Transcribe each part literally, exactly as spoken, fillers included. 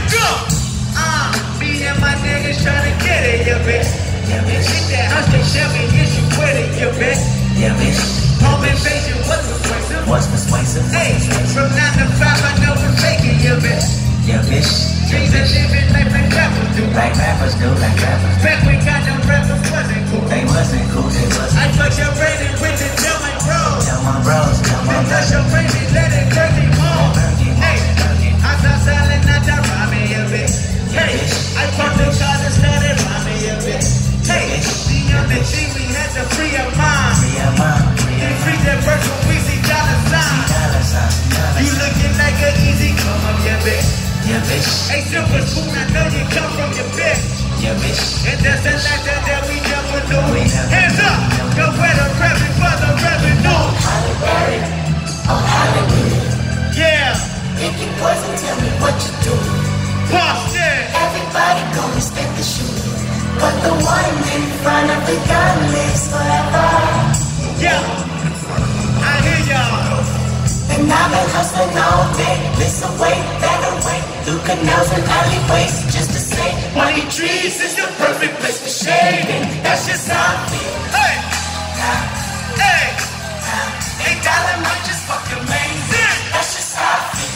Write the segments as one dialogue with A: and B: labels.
A: Go! Uh, me and my niggas tryna get it, yeah, bitch. Yeah, bitch. Hit that house, they shall me, get you with it, yeah, bitch. Yeah, bitch. Home invasion was persuasive. Was persuasive. Hey, from nine to five, I know we're faking, yeah, bitch. Yeah, bitch. Dreams of living life like rappers do. Like rappers do, like rappers. Back when got them rappers wasn't cool. They wasn't cool, they wasn't. I fucked your brain and went to tell my bros. Tell my bros, tell my bros. Touch your brain and let it burn me home. Hey, I stop selling, not that rhyming, yeah, bitch. Hey, I fucked the cars and started rhyming, yeah, bitch. Hey, the young and G, we had to free our mind. Free our mind, free our mind. Free that verse when we see dollar signs. You looking like an easy come up, yeah, bitch. Yeah, bitch. Hey, Silver Spoon, I know you come from your bitch. Yeah, bitch. And that's the life that, that we never knew. We never Hands up, go where the revenue for the revenue.
B: Hollywood, oh Hollywood.
A: Yeah.
B: If you poison, tell me what you do.
A: Boss, yeah.
B: Everybody gon' respect the shooter, but the one in front of the gun lives forever.
A: Yeah, I hear y'all.
B: And I've been hustling all day, this away, that away, through canals and alleyways, just to say, money trees is the perfect place for shading. That's just how I feel.
A: Hey, hey,
B: Hey, dollar might just fuck your main. That's just how I feel.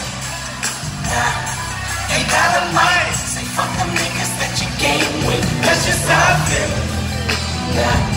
B: Hey, dollar might say fuck them niggas that you game with. That's just how I feel.